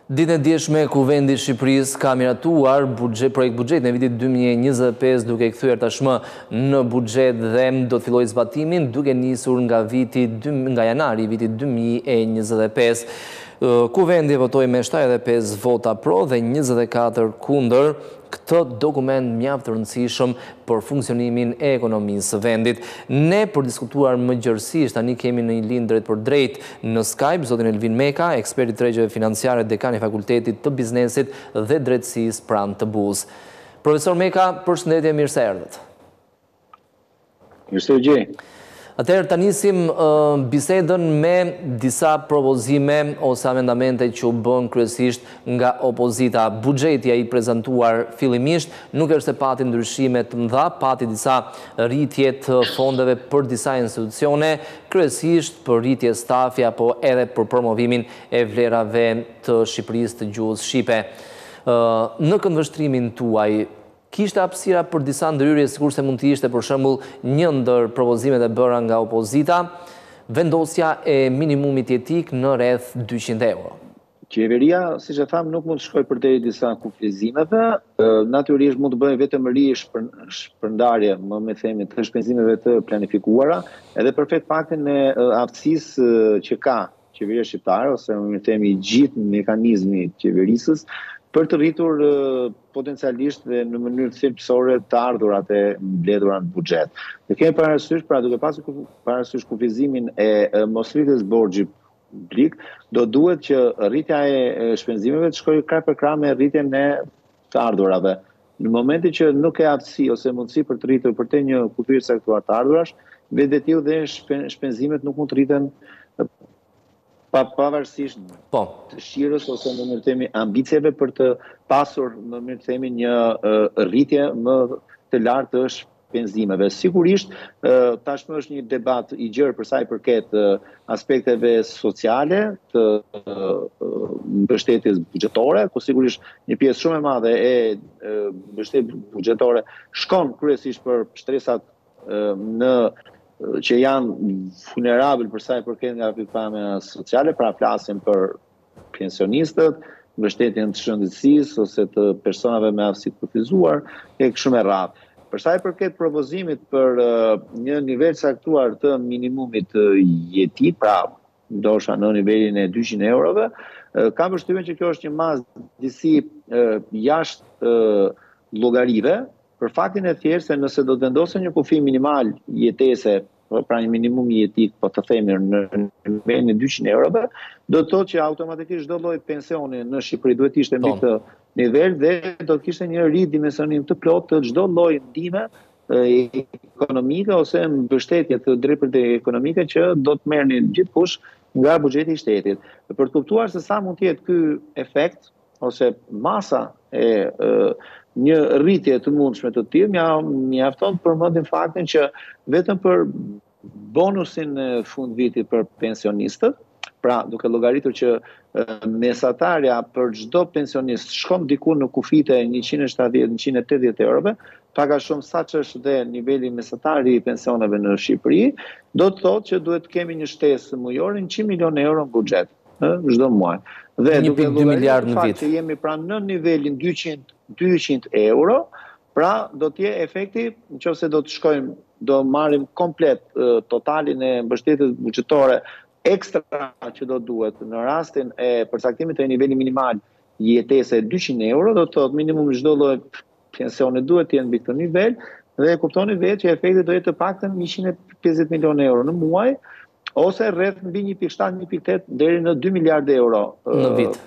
Ditën e dieshme, Kuvendi i Shqipërisë ka miratuar projekt buxhet në vitin 2025 duke kthyer tashmë në buxhet dhe do të fillojë zbatimin duke nisur nga janari i vitit 2025. Kuvendi votoi me 75 vota pro dhe 24 kundër këtë dokument mjaft të rëndësishëm për funksionimin e ekonomisë së vendit. Ne për diskutuar më gjërësisht, tani kemi në një linjë drejt për drejt në Skype, zotin Elvin Meka, ekspert i tregeve financiare, dekan i Fakultetit të Biznesit dhe Drejtësisë pranë të BUZ. Profesor Meka, përshëndetje, mirë se erdhët. Mirë se u gjej. Atëherë të nisim bisedën me disa propozime ose amendamente që u bën kryesisht nga opozita. Buxheti ai prezantuar fillimisht nuk është se pati ndryshime të mëdha, pati disa rritje të fondeve për disa institucione, kryesisht për rritje stafi apo edhe për promovimin e vlerave të Shqipërisë të gjuhës shqipe. Në këndvështrimin tuaj, kishte hapësira për disa ndryrje, sikurse mund të ishte për shembull një ndër propozimet e bëra nga opozita, vendosja e minimumit jetik në rreth 200 euro. Qeveria, siç e tham, nuk mund të shkojë përderi disa kufizimeve, natyrisht mund të bëjë vetëm shpërndarje, më themi, të shpenzimeve të planifikuara, edhe për faktin e aftësisë që ka qeveria shqiptare ose më themi gjithë mekanizmi i qeverisës për të rritur potencialisht dhe në mënyrë thelbësore të ardhurat e mbledhura në buxhet. Ne kemi parasysh, duke pasur parasysh kufizimin e mosrritjes borxhit publik, do duhet që rritja e shpenzimeve të shkojë krah për krah me rritjen e të ardhurave. Në momentin që nuk ka aftësi ose mundësi për të rritur për të një kufizim saktuar të ardhurash, vetëtiu dhe shpenzimet nuk mund të rriten pavarësisht të shirës ose në më themi ambicjeve për të pasur në më themi një rritje më të lartë të shpenzimeve. Sigurisht, tashmë është një debat i gjerë për sa i përket aspekteve sociale të mbështetjes buxhetore, ku sigurisht një pjesë shumë e madhe e mbështetjes buxhetore shkon kryesisht për shtresat që janë vulnerabël për sa i përket nga pikpamja sociale, pra flasim për pensionistët, mbështetjen të shëndetësisë ose të personave me aftësi të kufizuar, e kështu me radhë. Për sa i përket propozimit për një nivel saktuar të minimumit jetik, pra ndoshta në nivelin e 200 eurove, kam përshtypjen që kjo është një masë disi jashtë llogarive, për faktin e thjeshtë se nëse do të vendosë një kufi minimal jetese, pra një minimum jetik, po të themi në nivelin e 200 eurove, do të thotë që automatikisht çdo lloj pensioni në Shqipëri duhet të ishte mbi këtë nivel dhe do të kishte një ridimensionim të plotë të çdo lloji ndihme ekonomike ose mbështetje të drejtpërdrejtë ekonomike që do të merrnin gjithkush nga buxheti i shtetit. Për të kuptuar se sa mund të jetë ky efekt ose masa e një rritje të mundshme të tillë, mjafton të përmendim faktin që vetëm për bonusin në fund vitit për pensionistët, pra duke llogaritur që mesatarja për çdo pensionist shkon diku në kufite 170-180 eurove, pak a shumë sa që është dhe niveli mesatar i pensioneve në Shqipëri, do të thotë që duhet të kemi një shtesë mujore 100 milion euro në buxhet çdo muaj. Dhe 1.2 miliard në vit. Që jemi pra në nivelin 200 euro, pra do të jetë efekti, nëse do të shkojmë, do marrim komplet totalin e mbështetjes buxhetore ekstra që do duhet në rastin e përcaktimit të nivelit minimal jetese 200 euro, do të thotë minimum çdo lloj pensioni duhet të jenë mbi këtë nivel dhe kuptoni vetë që efekti do jetë të paktën 150 milion euro në muaj ose rreth mbi 1.7-1.8 deri në 2 miliardë euro në vit.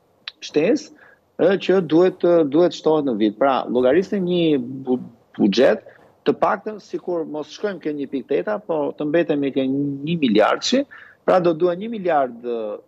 Shtesë që duhet shtohet në vit. Pra, llogarisni një buxhet të paktën sikur mos shkojmë ke 1.8, po të mbetemi ke 1 miliardëshi, pra do duhet 1 miliard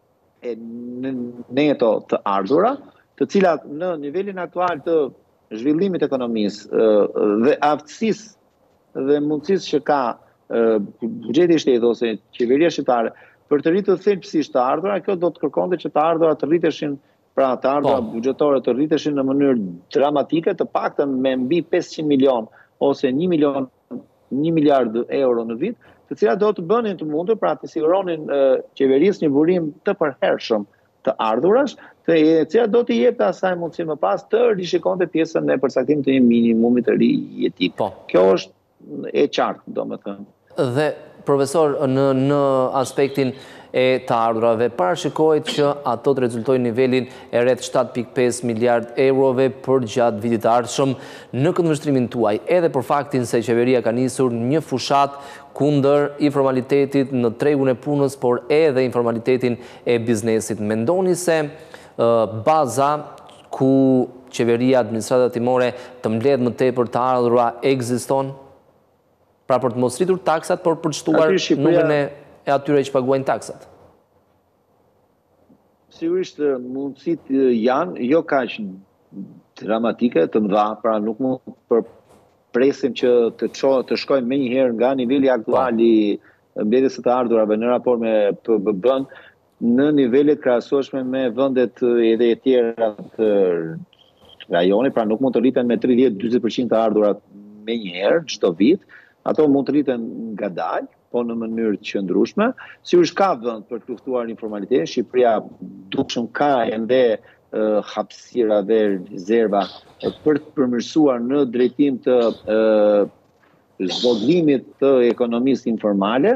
neto të ardhura, të cilat në nivelin aktual të zhvillimit ekonomisë dhe aftësisë dhe mundësisë që ka buxheti i shtetit ose qeveria shqiptare për të rritur thelbësisht të ardhura, kjo do të kërkonte që të ardhurat të rriteshin, pra të ardhurat buxhetore të rriteshin në mënyrë dramatike, të paktën me mbi 500 milion ose 1 miliard euro në vit, të cilat do të bënin të mundur pra të siguronin qeverisë një burim të përhershëm të ardhurash, e cila do t'i jepte asaj mundësi më pas të rishikonte pjesën e përcaktimit të një minimumit të ri jetik. Kjo është e qartë, domethënë. Dhe, profesor, në aspektin e të ardhurave, parashikohet që ato të rezultojnë nivelin e rreth 7.5 miliard eurove për gjatë vitit të ardhshëm në këndvështrimin tuaj, edhe për faktin se qeveria ka nisur një fushat kundër informalitetit në tregun e punës, por edhe informalitetin e biznesit. Mendoni se baza ku qeveria administrata timore të mbledh më tepër të ardhura ekziston? Pra për të mos rritur taksat, por për të shtuar numrin e atyre që paguajnë taksat? Sigurisht mundësit janë jo kaq dramatike të mëdha, pra nuk mund për presim që të shkojmë me njëherë nga nivelli aktual i mbledhjes së të ardhurave në raport me PBB-n në nivelet krahasueshme me vendet edhe e tjera të rajonit, pra nuk mund të rriten me 30-40% të ardhurat me njëherë çdo vit. Ato mund të rriten ngadalë, po në mënyrë të qëndrueshme. Sigurisht ka vend për të luftuar informalitetin. Shqipëria dukshëm ka ende hapësira dhe rezerva për të përmirësuar në drejtim të zvogëlimit të ekonomisë informale.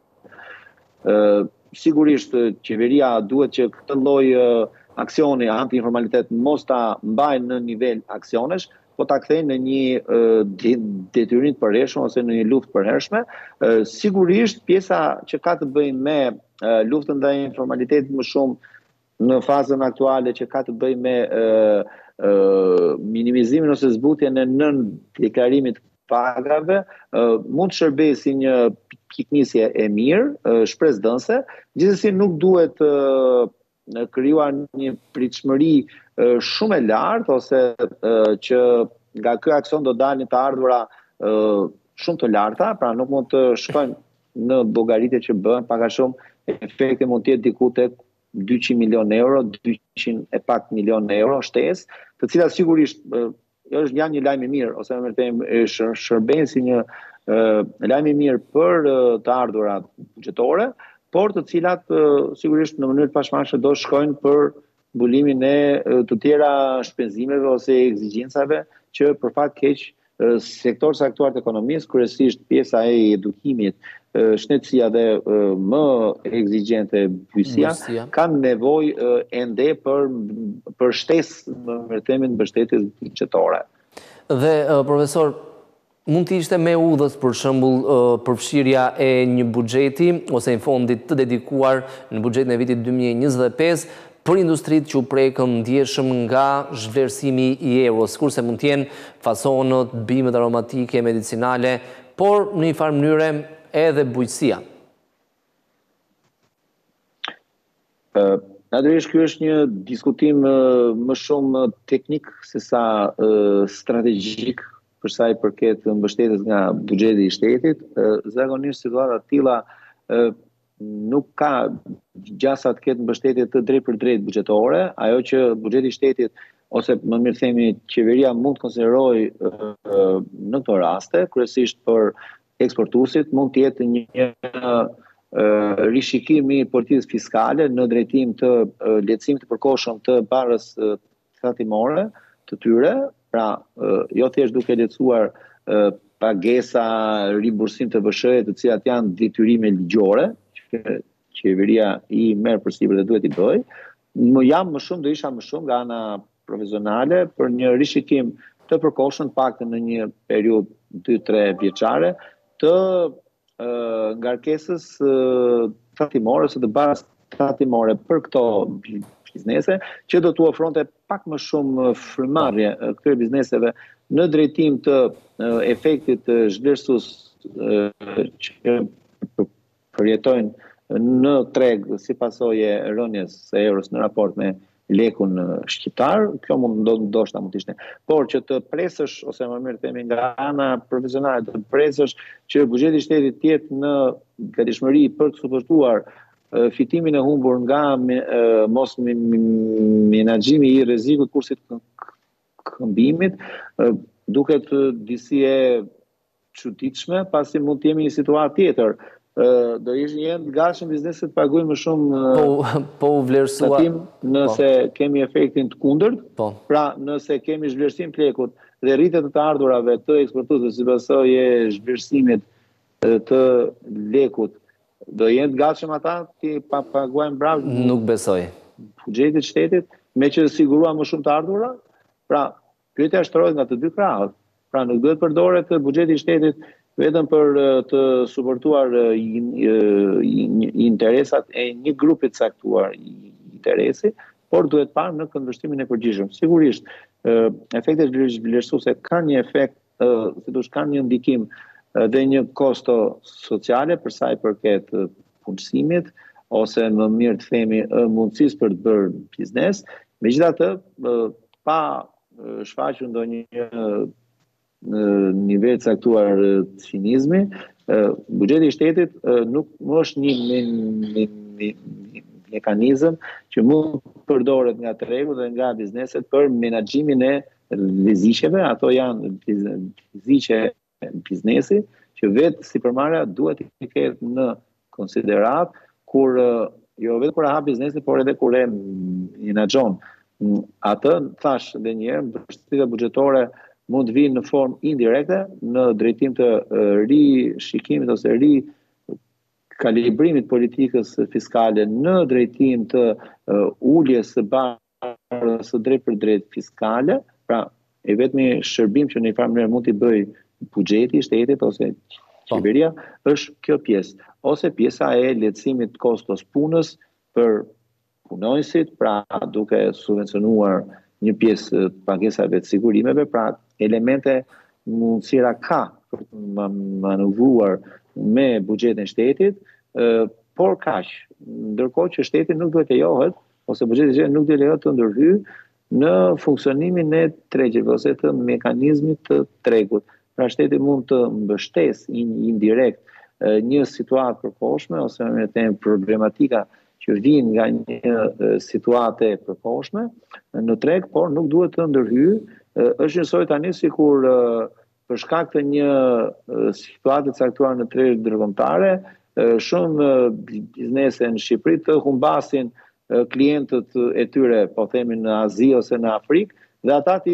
Sigurisht qeveria duhet që këtë lloj aksioni anti-informalitet mos ta mbajë në nivel aksionesh, po ta kthejnë në një detyrim të përhershëm ose në një luftë përhershme. Sigurisht pjesa që ka të bëjë me luftën ndaj informalitetit më shumë në fazën aktuale që ka të bëjë me minimizimin ose zbutjen e nën deklarimit pagave, mund të shërbejë si një piknisje e mirë, shpresdhënëse, gjithsesi nuk duhet krijuar një pritshmëri shumë e lartë ose që nga ky aksion do dalin të ardhura shumë të larta, pra nuk mund të shkojnë në llogaritje që bëhen pak a shumë efekti mund të jetë diku tek 200 milion euro, 200 e pak milion euro shtesë, të cilat sigurisht janë një lajm i mirë ose më them shërbejnë si një lajm i mirë për të ardhurat buxhetore, por të cilat sigurisht në mënyrë të pashmangshme do shkojnë për mbulimin e të tjera shpenzimeve ose ekzigjencave që për fat keq sektor saktuar të ekonomisë, kryesisht pjesa e edukimit, shëndetësia dhe më ekzigjente bujqësia, kanë nevojë ende për shtesë në temin mbështetjes buxhetore. Dhe profesor, mund të ishte me udhës për shembull përfshirja e një buxheti ose një fondit të dedikuar në buxhetin e vitit 2025 për industritë që u prekën ndjeshëm nga zhvlerësimi i euros, kurse mund të jenë fasonët, bimët aromatike, medicinale, por në një farë mënyre edhe bujqësia. Natyrisht ky është një diskutim më shumë teknik se sa strategjik për sa i përket mbështetjes nga buxheti i shtetit. Zakonisht situata të tilla nuk ka gjasa të ketë mbështetje të drejtë për drejtë buxhetore. Ajo që buxheti i shtetit ose më mirë themi qeveria mund të konsiderojë në këto raste, kryesisht për eksportuesit, mund të jetë një rishikim i politikës fiskale në drejtim të lehtësimit të përkohshëm të barrës tatimore të tyre, pra jo thjesht duke lehtësuar pagesa, ribursim të VSH-it, të cilat janë detyrime ligjore, që qeveria i merr përsipër dhe duhet i bëjë. Do isha më shumë nga ana provizionale për një rishikim të përkohshëm, paktën në një periudhë 2-3 vjeçare, të ngarkesës tatimore ose të barës tatimore për këto biznese, që do t'u ofronte pak më shumë frymarrje këtyre bizneseve në drejtim të efektit zhvlerësues që përjetojnë në treg si pasojë e rënies së euros në raport me lekun shqiptar. Kjo ndoshta mund të ishte. Por që të presësh ose më mirë themi nga ana provizionale të presësh që buxheti i shtetit të jetë në gatishmëri për të suportuar fitimin e humbur nga mos menaxhimi i rrezikut kursit këmbimit, duket disi e çuditshme, pasi mund të jemi në një situatë tjetër do jenë të gatshëm bizneset pagujnë më shumë Po u vlerësua. tatim nëse kemi efektin të kundërt, Po. pra nëse kemi zhvlerësim të lekut dhe rritet të ardhurave të eksportuesve si pasojë e zhvlerësimit të lekut, do jenë të gatshëm ata të paguajnë brapë Nuk besoj. buxhetit shtetit, me që sigurua më shumë të ardhura. Pra, pyetja shtrohet nga të dy krahët. Pra, nuk duhet përdoret buxheti i shtetit vetëm për të suportuar interesat e një grupi të caktuar interesi, por duhet parë në këndvështrimin e përgjithshëm. Sigurisht, efektet vlerësuese kanë një efekt, si thosh, kanë një ndikim dhe një kosto sociale për sa i përket punësimit, ose më mirë të themi mundësisë për të bërë biznes. Megjithatë, pa shfaqur ndonjë në nivel caktuar të cinizmi, buxheti i shtetit nuk është një mekanizëm që mund përdoret nga tregu dhe nga bizneset për menaxhimin e rreziqeve. Ato janë rreziqe biznesi që vetë sipërmarrja duhet të ketë në konsiderat kur jo vetëm kur e hap biznesin, por edhe kur e menaxhon. Atë thash edhe një herë, mbështetja buxhetore mund të vinë në formë indirekte, në drejtim të rishikimit ose rikalibrimit politikës fiskale, në drejtim të uljes së barës së drejt për drejt fiskale. Pra, e vetmi shërbim që në një farë mënyrë mund t'i bëj buxheti i shtetit ose qeveria është kjo pjesë, ose pjesa e lehtësimit të kostos punës për punonjësit, pra duke subvencionuar një pjesë të pagesave të sigurimeve, pra elemente mundësira ka për të manuvruar me buxhetin e shtetit, por kaq, ndërkohë që shteti nuk duhet lejohet, ose buxheti i shtetit nuk duhet lejohet të ndërhyjë në funksionimin e tregjeve ose të mekanizmit të tregut. Pra shteti mund të mbështesë indirekt një situatë përkohshme ose me them problematika që vijnë nga një situatë e përkohshme në treg, por nuk duhet të ndërhyjë. Është njësoj tani sikur për shkak të një situate caktuar në treg ndërkombëtare, shumë biznese në Shqipëri të humbasin klientët e tyre, po themi në Azi ose në Afrikë, dhe ata ti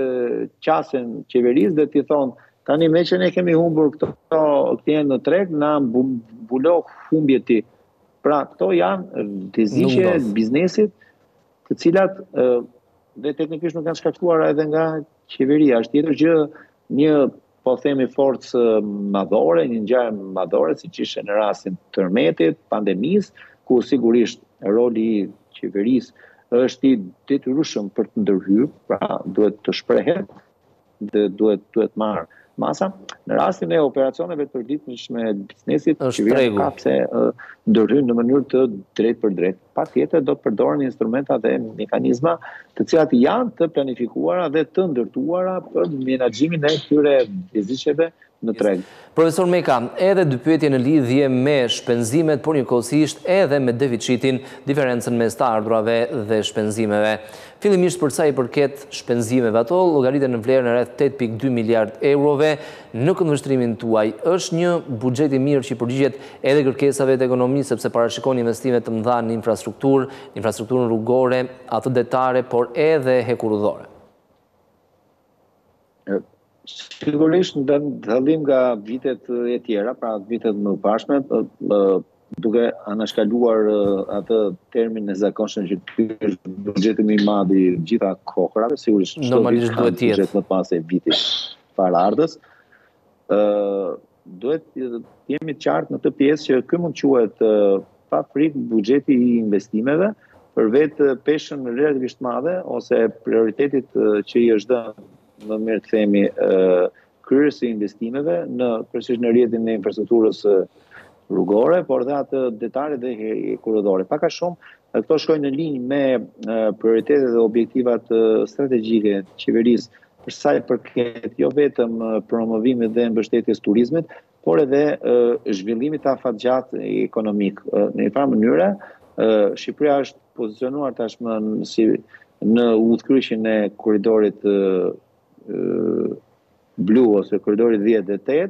qasen qeverisë dhe ti thonë, tani me që ne kemi humbur këto klientë në treg, na mbulo humbjet ti. Pra, këto janë rreziqe biznesit, të cilat dhe teknikisht nuk kanë shkaktuar edhe nga qeveria. Është tjetër gjë, një, po themi, forcë madhore, një ngjarje madhore, siç ishte në rastin të tërmetit, pandemisë, ku sigurisht roli i qeverisë është i detyrueshëm për të ndërhyrë, pra duhet të shprehet dhe duhet marrë masa. Në rastin e operacioneve të përditshme të biznesit, qeveria ka pse ndërhyn në mënyrë të drejt për drejt. Patjetër do të përdoren instrumenta dhe mekanizma të cilat janë të planifikuara dhe të ndërtuara për menaxhimin e këtyre rreziqeve në treg. Profesor Meka, edhe dy pyetje në lidhje me shpenzimet, por njëkohësisht edhe me deficitin, diferencën mes të ardhurave dhe shpenzimeve. Fillimisht për sa i përket shpenzimeve, ato llogariten në vlerën e rreth 8.2 miliard eurove. Në këndvështrimin tuaj, është një buxhet i mirë që i përgjigjet edhe kërkesave të ekonomisë, sepse parashikon investime të mëdha në infrastrukturën rrugore, atë detare, por edhe hekurudhore? Sigurisht në dallim nga vitet e tjera, pra vitet më pashme, duke anashkaluar atë termin e zakonshëm që ky është buxheti më i madh i gjitha kohërave, sigurisht normalisht duhet të jetë buxhet më pas e vitit paraardhës. Duhet jemi të qartë në të pjesë që ky mund quhet pa frikë buxheti i investimeve, për vetë peshën relativisht madhe ose prioritetit që i është dhënë, më mirë të themi, kryerjes së investimeve kryesisht në rrjetin e infrastrukturës rrugore, por dhe atë detale dhe hekurudhore. Pak a shumë, këto shkojnë në linjë me prioritetet dhe objektivat strategjike të qeverisë për sa i përket jo vetëm promovimit dhe mbështetjes turizmit, por edhe zhvillimit të afatgjat ekonomik. Në një farë mënyre, Shqipëria është pozicionuar tashmë në udhëkryqjen e korridorit blu ose korridorit 10 dhe 8,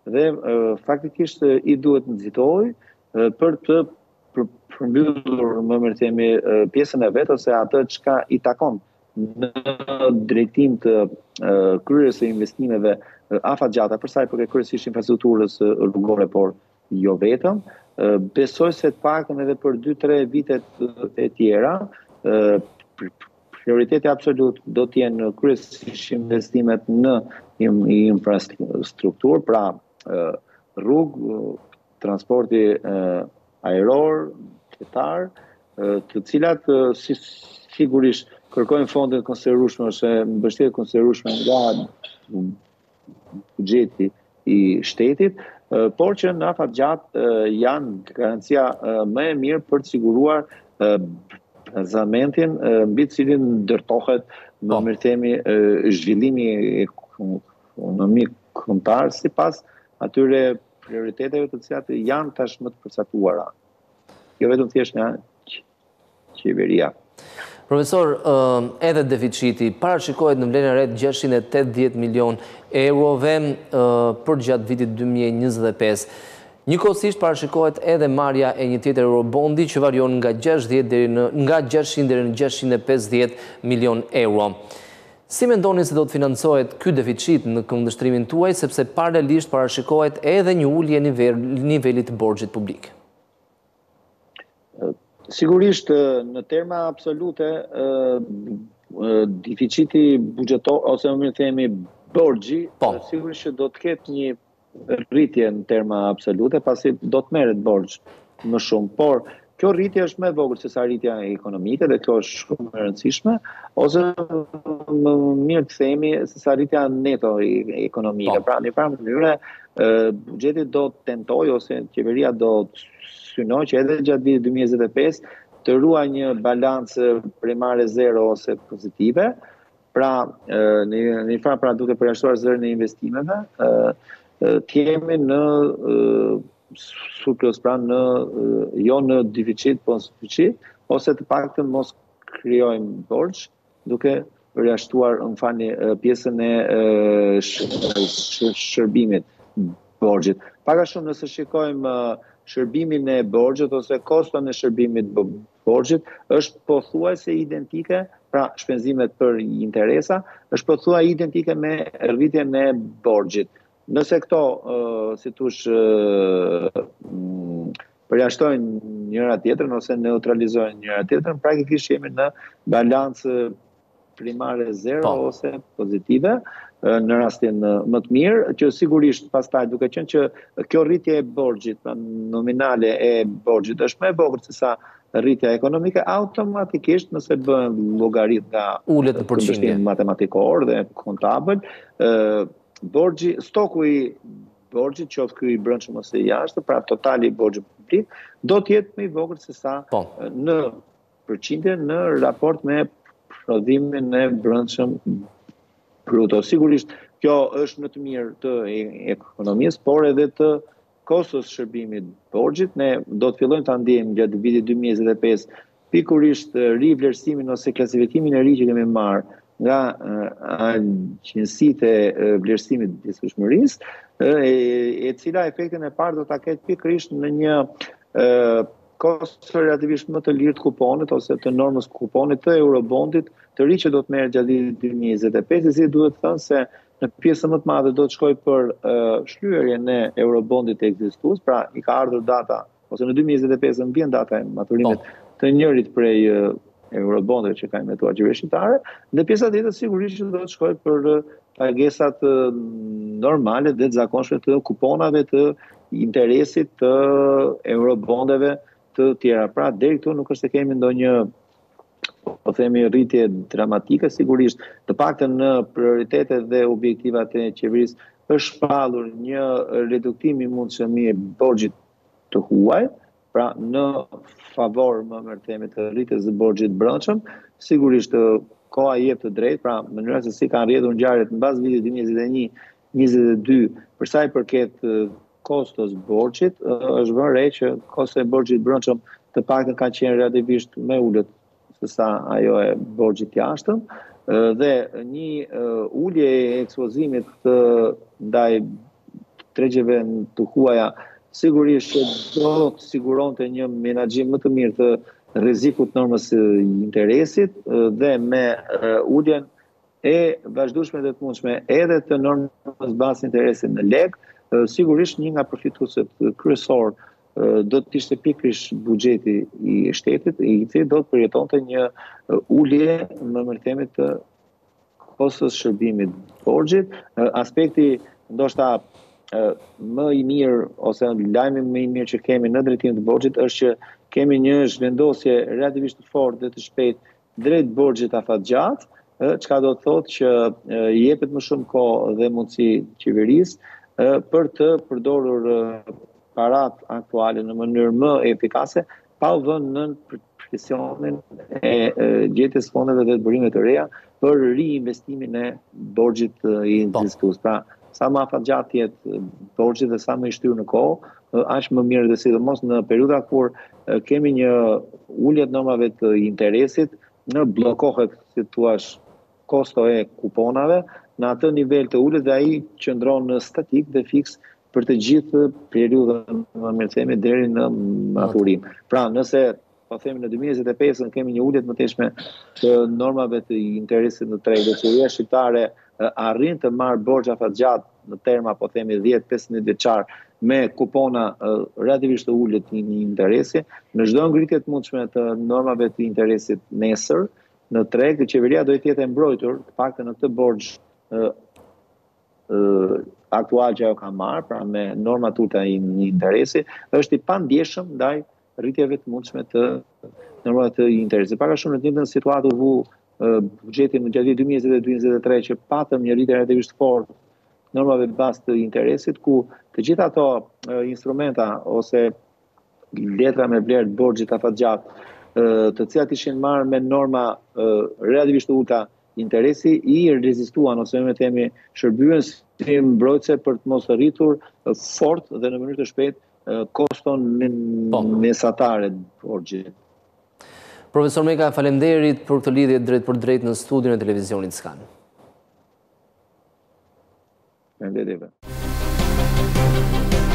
dhe faktikisht i duhet nxitoj për të përmbyllur më mirë themi pjesën e vet ose atë çka i takon në drejtim të kryerjes së investimeve afatgjata, për sa i përket kryesisht infrastrukturës rrugore, por jo vetëm. Besoj se të paktën edhe për 2-3 vitet e tjera, prioriteti absolut do të jenë kryesisht investimet në infrastrukturë, pra rrugë, transporti ajror, qetar, të cilat sigurisht kërkojnë fonde të konsiderueshme ose mbështetje të konsiderueshme nga buxheti i shtetit, por që në afatgjatë janë garancia më e mirë për të siguruar bazamentin mbi të cilin ndërtohet më mirë themi zhvillimi ekonomik kombëtar sipas atyre prioriteteve të cilat janë tashmë të përcaktuara. Jo vetëm thjesht nga qeveria. Profesor, edhe deficiti parashikohet në vlerën e re 680 milion eurove për gjatë vitit 2025. Njëkohësisht parashikohet edhe marrja e një tjetër eurobondi që varion nga 600 deri në 650 milion euro. Si mendoni se do të financohet ky deficit në këndvështrimin tuaj, sepse paralelisht parashikohet edhe një ulje nivelit të borxhit publik? Sigurisht, në terma absolute, deficiti buxhetor, ose më mirë themi borxhi, sigurisht që do të ketë një rritje në terma absolute, pasi do të merret borxh më shumë, por kjo rritje është më e vogël se sa rritja ekonomike dhe kjo është shumë e rëndësishme, ose më mirë të themi se sa rritja neto ekonomike. Pra, në një mënyrë, buxheti do të tentojë ose qeveria do të synoj që edhe gjatë vitit 2025 të ruaj një balancë primare zero ose pozitive, pra në një farë pra duke përjashtuar zërin e investimeve, të jemi në surplus, pra jo në deficit, po në suficit, ose të paktën mos krijojmë borxh, duke përjashtuar pjesën e shërbimit borxhit. Paka shumë nëse shikojmë shërbimin e borxhit ose koston e shërbimit borxhit është pothuajse identike, pra shpenzimet për interesa, është pothuajse identike me rritjen e borxhit. Nëse këto, si thosh, përjashtojnë njëra tjetrën ose neutralizojnë njëra tjetrën, praktikisht jemi në balancë primare zero ose pozitive, në rastin më të mirë, që sigurisht pastaj duke qenë që kjo rritje e borxhit, nominale e borxhit është më e vogël se sa rritja ekonomike, automatikisht nëse bëhen llogarit nga ulet në përqindje matematikor dhe kontabël, stoku i borxhit, qoftë ky i brendshëm ose i jashtëm, pra totali i borxhit publik, do të jetë më i vogël se sa në përqindje në raport me prodhimin e brendshëm bruto. Sigurisht, kjo është në të mirë të ekonomisë, por edhe të kostos shërbimit borxhit. Ne do të fillojmë ta ndjejmë gjatë vitit 2025 pikurisht rivlerësimin ose klasifikimin e ri që kemi marrë nga agjencitë e vlerësimit të diskushmërisë, e cila efektin e parë do ta ketë pikërisht në një kosto relativisht më të lirë të kuponit ose të normës kuponit të eurobondit të ri që do të merret gjatë vitit 2025, si duhet thënë se në pjesën më të madhe do të shkojë për shlyerjen e eurobondit ekzistues, pra i ka ardhur data ose në 2025 mbien data e maturimit të njërit prej eurobondeve që ka emetuar qeveria shqiptare, dhe pjesa tjetër sigurisht që do të shkojë për pagesat normale dhe të zakonshme të kuponave të interesit të eurobondeve të tjera. Pra, deri këtu nuk është se kemi ndonjë, po themi, rritje dramatike, sigurisht, të paktën në prioritetet dhe objektivat e qeverisë është shpallur një reduktim i mundshëm i borxhit të huaj, pra në favor më mirë themi të rritjes së borxhit brendshëm. Sigurisht koha jep të drejtë, pra në mënyrë se si kanë rrjedhur ngjarjet mbas vitit 2021-2022 për sa i përket kostos borxhit, është vënë re që kosto e borxhit brendshëm të paktën ka qenë relativisht më ulët se sa ajo e borxhit jashtëm, dhe një ulje e ekspozimit ndaj tregjeve të huaja, sigurisht që do të siguronte një menaxhim më të mirë të rrezikut normës së interesit dhe me uljen e vazhdueshme dhe të mundshme edhe të normës bazë interesit në lek, sigurisht një nga përfituesit kryesor do të ishte pikërisht buxheti i shtetit, i cili do të përjetonte një ulje në mërthemit të kostës shërbimit borxhit. Aspekti ndoshta më i mirë ose lajmi më i mirë që kemi në drejtim të borxhit është që kemi një zhvendosje relativisht të fortë dhe të shpejtë drejt borxhit afatgjat, çka do të thotë që jepet më shumë kohë dhe mundësi qeverisë për të përdorur parat aktuale në mënyrë më efikase, pa u vënë në presionin e gjetjes fondeve dhe të burimeve të reja për riinvestimin e borxhit i ekzistues. Pra, sa më afatgjatë jetë borxhi dhe sa më i shtyr në kohë, aq më mirë, dhe sidomos në periudha kur kemi një ulje të normave të interesit, në bllokohet, si thua, kosto e kuponave, në atë nivel të ulët dhe ai qëndron në statik dhe fiks për të gjithë periudhën më deri në maturim. Pra, nëse po themi në 2025 kemi një ulje të mëtejshme të normave të interesit në treg, dhe qeveria shqiptare arrin të marrë borxh afatgjat në terma, po themi 10-15 vjeçar, me kupona relativisht të ulët të interesi, në çdo ngritje të mundshme të normave të interesit nesër në treg, qeveria do të jetë e mbrojtur, të paktën në këtë borxh aktual që ajo ka marrë, pra me norma të ulta i interesi, është i pandjeshëm ndaj rritjeve të mundshme të normave të interesit. Pak a shumë në të njëjtën situatë u vu buxheti në gjatë 2022-2023 që patëm një rritje relativisht fortë normave bazë të interesit, ku të gjitha ato instrumenta ose letra me vlerë të borxhit afatgjat, të cilat ishin marrë me norma relativisht të ulta interesi, i rezistuan ose me themi shërbyen si mbrojtëse për të mos rritur fort dhe në mënyrë të shpejtë koston mesatare të borxhit. Profesor Meka, faleminderit për këtë lidhje drejt për drejt në studion e televizionit Skan. Faleminderit.